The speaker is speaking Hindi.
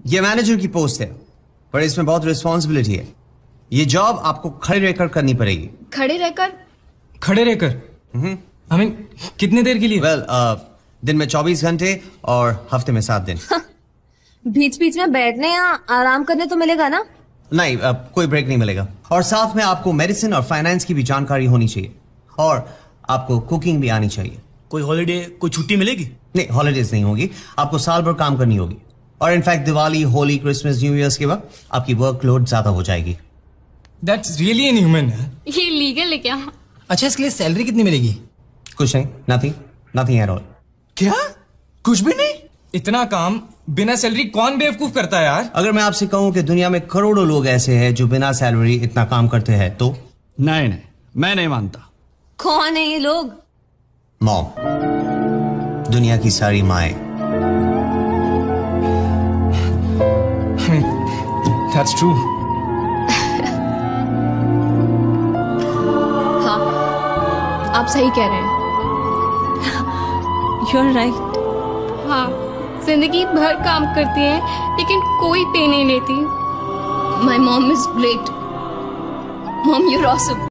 ये मैनेजर की पोस्ट है, पर इसमें बहुत रिस्पॉन्सिबिलिटी है। ये जॉब आपको खड़े रहकर करनी पड़ेगी। खड़े रहकर? खड़े रहकर आई मीन कितने देर के लिए? दिन में 24 घंटे और हफ्ते में 7 दिन। बीच बीच में बैठने या आराम करने तो मिलेगा ना? नहीं, कोई ब्रेक नहीं मिलेगा। और साथ में आपको मेडिसिन और फाइनेंस की भी जानकारी होनी चाहिए, और आपको कुकिंग भी आनी चाहिए। कोई हॉलिडे, कोई छुट्टी मिलेगी? नहीं, हॉलिडेज नहीं होगी। आपको साल भर काम करनी होगी, और in fact Diwali, Holi, Christmas, new year's के वक्त आपकी वर्कलोड ज्यादा हो जाएगी। That's really inhuman. ये लीगल है क्या? अच्छा, इसके लिए सैलरी कितनी मिलेगी? कुछ नहीं, नथिंग, नथिंग एट ऑल। क्या? कुछ भी नहीं? इतना काम बिना सैलरी कौन बेवकूफ करता है यार? अगर मैं आपसे कहूं कि दुनिया में करोड़ों लोग ऐसे हैं जो बिना सैलरी इतना काम करते हैं तो? नहीं, मैं नहीं मानता। कौन है ये लोग? मॉम, दुनिया की सारी माएं। That's true. हाँ, आप सही कह रहे हैं। You're right. हाँ, जिंदगी भर काम करती है लेकिन कोई पे नहीं लेती। My mom is great. Mom, you're awesome.